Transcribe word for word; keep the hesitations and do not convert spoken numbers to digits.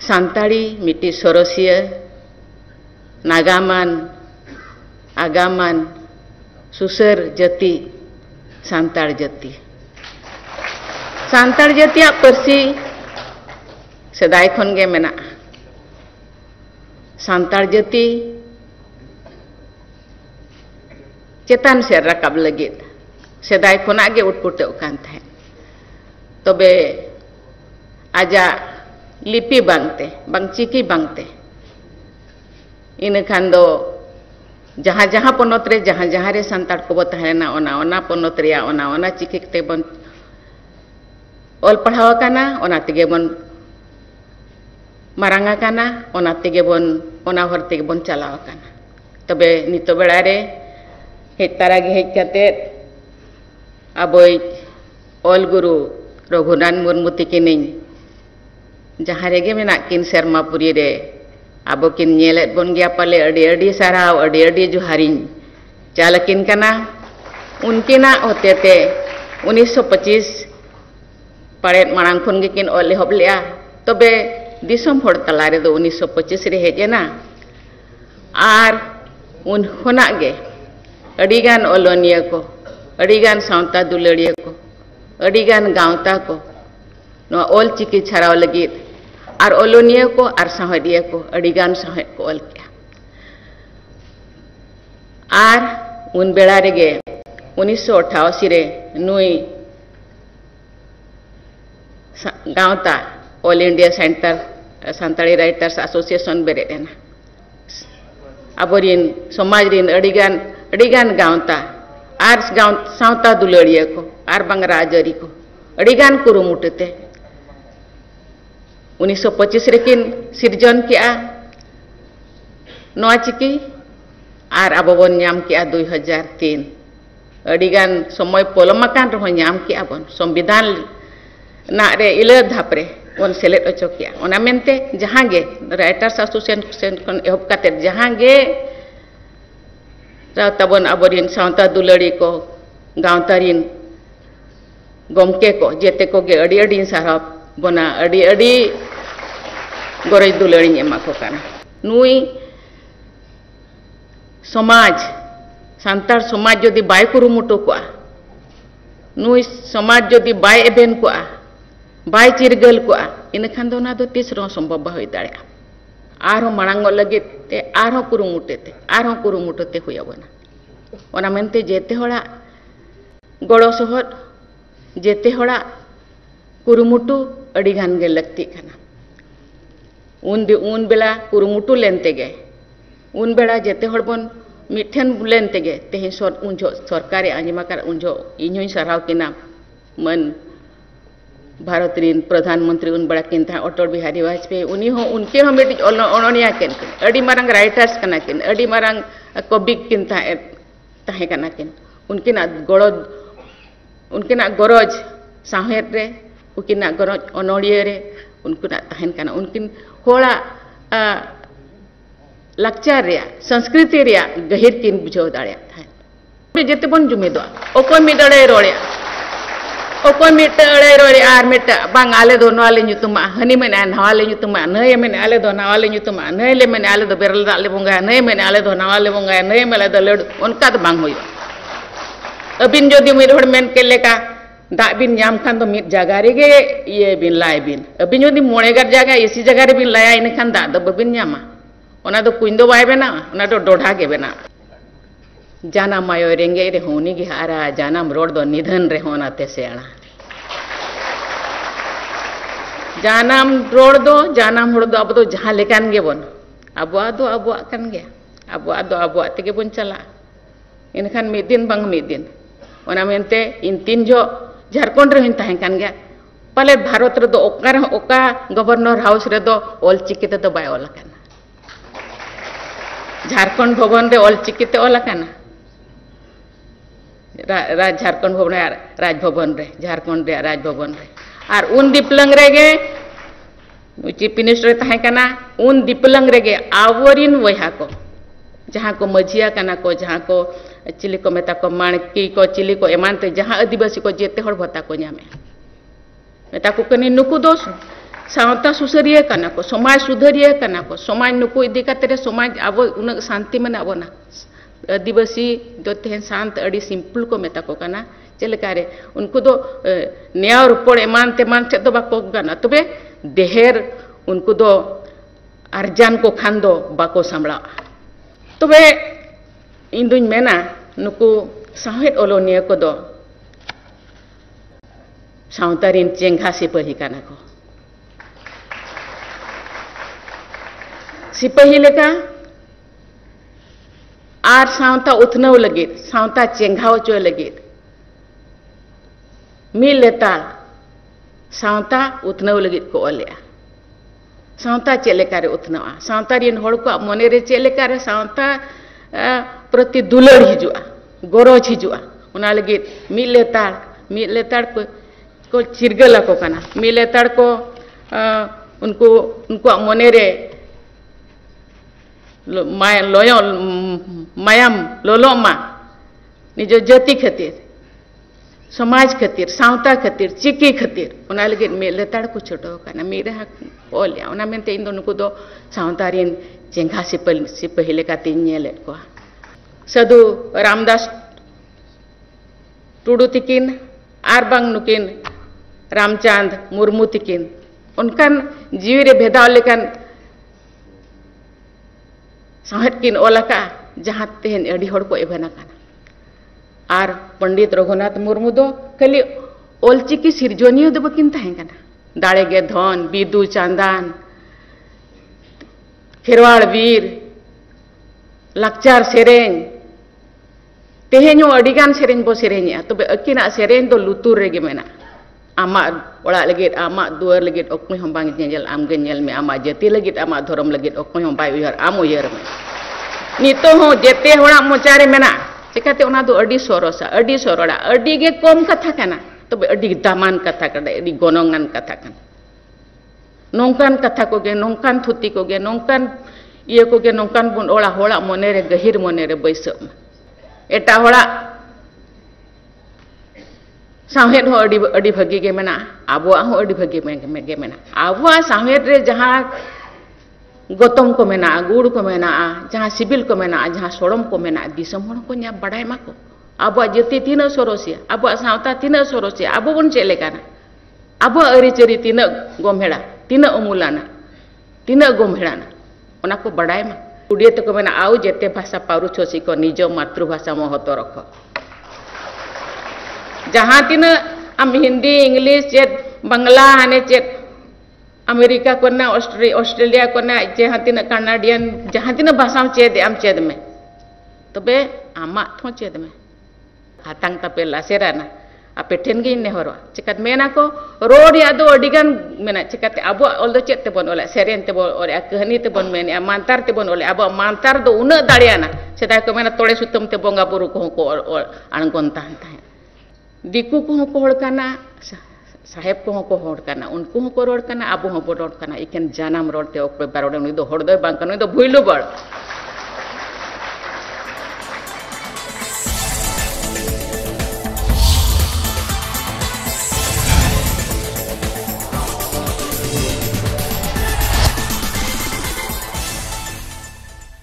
Santari miti sorosia nagaman agaman susur jati santar jati santar jatiak persi sedai khon ge mena santar jati cetan se rakab lagit sedai khonag ge utputeu kan tahen tobe aja lipi bangte bang ciki bangte ina khan do jaha jaha ponot re jaha jaha re santar ko tahena ona ona ponot re ona ona ciki te bon ol padhaw kana ona tege bon maranga kana ona tege bon ona hor tege bon chalaw kana tobe nito bela re hej taragi hej kate aboy ol guru Raghunath Murmu tikiniñ jaha rege menak kin Sermapuri re abo kin nyelet bon gya pale adi adi sarau adi adi juhariñ jalakin kana unkina hotete उन्नीस सौ पच्चीस पारेट मांग खन गे किन ol ehop lea tobe disom hor talare do उन्नीस सौ पच्चीस re hejena ar un khona ge adigan olonia ko adigan saunta dulariya ko adigan gaunta ko no ol chiki chharao lagit ar olonia ko ar sahadiya ko adigan sahed ko ol kya ar un bela rege उन्नीस सौ अठासी रे नुई गांवता all India centre Santali writers association बेरे देना अबोरिन समाज रिन अडिगान अडिगान गांवता are गांव सावता दुलड़िया को आर बंग राजरी को अडिगान कुरुमुटते उन्नीस सौ पच्चीस रेकिन सिरजन किया नोआ चिकी आर अबोबन नाम किया दो हज़ार तीन अडिगान समय पोलमाकान रहो नाम किया बन संविधान ना रे इला धापरे वन सेलेक्ट अचो किया ओना मेनते जहां गे राइटर्स एसोसिएशन कोन एहब काते जहां गे रा तबन अबरिन सावता दुलड़ी को गांवतारिन गमके को जेते को गे अडी अडी सारा बना अडी अडी गोरे दुलड़ी एमा को काना नुई समाज सान्तार समाज जदि बाय कुरुमुटु को नुई समाज जदि बाय एबेन को बाय चिरगल को इनखान दो ना दो तीसरो संभव होई दाड़े आरो मांग लगे ते आरो कुरुमुटे ते आरो कुरुमुटते हुयाबना ओना मेनते जेते होड़ा गड़ो सहर जेते होड़ा कुरुमुटु अड़ी गान गे लगती खाना उन दि उन बेला कुरुमुटु लेनते गे उन बेला जेते होड़ बन मिठन बुलेन तेगे तेहे सर उनजो सरकारे आंजमाकार उनजो इन्हों सराव किना मन भारत रिन प्रधानमंत्री उन बड़ा किन था अटल बिहारी वाजपेयी उन्हीं हो उनके हम बेटी ओनोनिया किन अड़ी मारंग राइटर्स कना किन अड़ी मारंग कवि किन था ताहे कना किन उनके ना गड़ज उनके ना गरज साहेर रे उनके ना गरज ओनोड़िया रे उनको ना ताहेन कना उनकिन होड़ा लक्चार रिया संस्कृति रिया गहिर किन बुझाव दाड़े था जेते बन जुमे दो ओको मिडड़े रोड़े ओको मिडड़े रोड़े आर मिट बांग आले दो नवाले nyutuma हनी मेने नवाले nyutuma नय मेने आले दो नवाले nyutuma नय ले मेने आले दो बेरल दाले बोंगा नय मेने आले दो नवाले बोंगा नय मेले दो लड़ उनका तो बांग होयो अबिन जोदि मिड होड़ मेन के लेका दा बिन नाम खान तो मिड जगह रे गे ये बिन लाय बिन अबिन जोदि मोड़ेगर जगह इसी जगह रे बिन लाया इन खान दा दो बिन नामा ओना दो कुइन दो बाय बेना ओना दो डोढ़ा के बेना जाना मायो रेंगे रे होनी की हारा जानम रोड दो निधन रे होना ते सेणा जानम रोड दो जानम होड़ दो अब दो जहां लेकान गे बन अबुआ दो अबुआ कन गे अबुआ दो अबुआ तेगे बन चला इनखान मिद दिन बंग मिद दिन ओना मेनते इन तीन जो झारखंड रे हिन ताहे कान गे पाले भारत रे दो ओका ओका गवर्नर हाउस रे दो ऑल चिकिते दो बाय ओला कान झारखंड भवन रे ऑल चिकिते ओला काना राज झारखंड भवन राज भवन रे झारखंड रे राज भवन रे आर उन दिपलंग रे गे चीफ मिनिस्टर ताहे काना उन दिपलंग रे गे आवरिन वहा को जहां को मजिया काना को जहां को चिली को मेता को माणकी को चिली को एमानते जहां आदिवासी को जेते हड़ भत्ता को न्यामे मेता को कनी नुकु दोस सावता सुसरिया कना को समाज सुधरिया कना को समाज नुकु इदी काते समाज अब उन शांति में आबोना आदिवासी दो तेहन शांत अड़ी सिंपल को मेता को कना चलकारे उनको दो न्याय रुपड़ एमान तेमान चेद बाको गाना तबे देहर उनको दो अर्जान को खान दो बाको सामला तबे इन दुñ मेना नुकु साहेद ओलोनिया को दो सावतारिन चेंघा सिपाही काना को सिपाही लेका आर सावता उथनव लगित सावता चेंघाव चो लगित मिल लेता सावता उथनव लगित को ओलिया सावता चेलेकारे उथनवा सावता रिन होड़ को मने रे चेलेकारे सावता प्रति दुलड़ हिजुआ गरज हिजुआ उना लगित मिल लेता मिल लेता को को चिरगला को कना मिल लेता को उनको उनको मने रे लोयो मायाम लोलोमा निजो जाति खातिर समाज खातिर सावता खातिर चिकी खातिर उना लगे लेताड़ को छोटो कना मेरा ओलिया उना मेनते इन दोनों दो सावतारिन चेंघा सिपल सिपही लेका तिन्नेले को साधु रामदास टुडू तिकिन आर बांग नुकिन रामचंद मुर्मू तिकिन उनकान जीवी रे भेदाव लेकान साहेद किन ओलाका जहाँ तेहन अड़ी होड़ को एबना काना आर पंडित रघुनाथ मुर्मू दो खाली ओलचिकी सिरजोनियो दो बकिन ताहें काना दाड़े गे धन बिदु चांदान खेरवाड़ वीर लाकचार सेरें तेहेño अड़ीगान सेरें बो सेरेña तबे अकिना सेरें दो लुतुर रेगे मेना आमा ओड़ा लगित आमा दुआर लगित ओकमे हम बांग जेल आमगे नेल में आमा जति लगित आमा धर्म लगित ओकमे हम बाय उयार आम उयार में नितो हो जेते होड़ा मोचारे मेना चिकाते ओना दो अड़ी सोरोसा अड़ी सोरोड़ा अड़ी गे कम कथा काना तबे अड़ी दामान कथा कदा अड़ी गोनंगान कथा काना नोंकान कथा को गे नोंकान थुती को गे नोंकान इये को गे नोंकान बुन ओड़ा होड़ा मने रे गहिर मने रे बैसम एटा होड़ा साहेद हो अड़ी अड़ी भगी गे मेना आबुआ हो अड़ी भगी में गे मेना आबुआ साहेद रे जहाँ गौतम को मेना गुड़ को मेना जहाँ सिबिल को मेना जहाँ सोड़म को मेना दिसम होड़ को न्या बड़ाई मा को आबुआ जति तीना सोरोसिया आबुआ सावता तीना सोरोसिया आबु बन चेले काना आबुआ अरिचरी तीना गोमहेड़ा तीना अमूलाना तीना गोमहेड़ाना ओना को बड़ाई मा उड़िया तो को मेना आउ जेते भाषा पारु छोसी को निजो मातृभाषा महत्व रखो जहाँ तीन आम हिंदी इंग्लिश चेत बांग्ला हाने चेत अमेरिका को ना ऑस्ट्रेलिया को ना जहाँ तीन कनाडियन जहाँ तीन भाषा चेद आम चेद में तबे आमा थो चेद में हाथांग तपे लासेरा ना आपे ठेन गे नेहरवा चिकात मेना को रोड या दो अडिगान मेना चिकाते अबो ओल दो चेत ते बन ओले सेरेन ते बन ओले कहनी ते बन मेने मानतार ते बन ओले अबो मानतार दो उना दाड़ियाना सेदा को मेना तोड़े सुतम ते बोंगा बुरु को को अणगोन ताहन ताहे दिकु को को होड़ काना साहेब को को होड़ काना उनको को रोड काना अबो हो रोड काना इकेन जानम रोड ते ओक बारोड उनी दो होड़ दो बांग काना दो भुइलु बड़